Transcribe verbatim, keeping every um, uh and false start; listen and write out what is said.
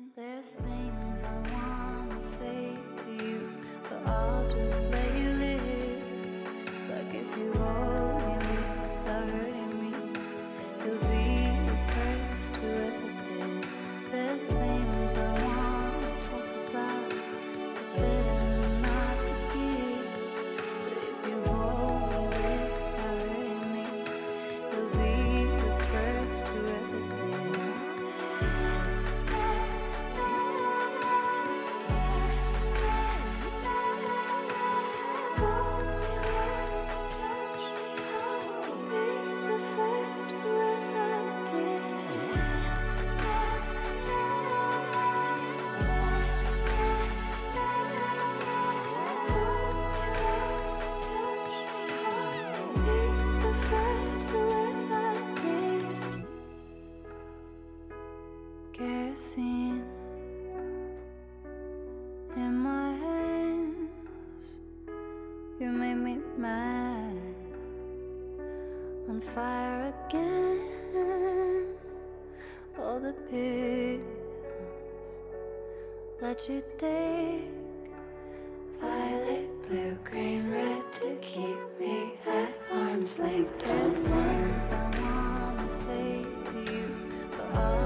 There's things I wanna say to you, but I'll just let you live. Like if you hold me without hurting me, you'll be the first who ever did. There's things I wanna talk about, but better not to give. But if you hold me without hurting me, you'll be the first who ever did. Kerosene in my hands, you made me mad, on fire again. All the pills let you take, violet, blue, green, red, to keep me at arm's length. There's things I wanna say to you, but all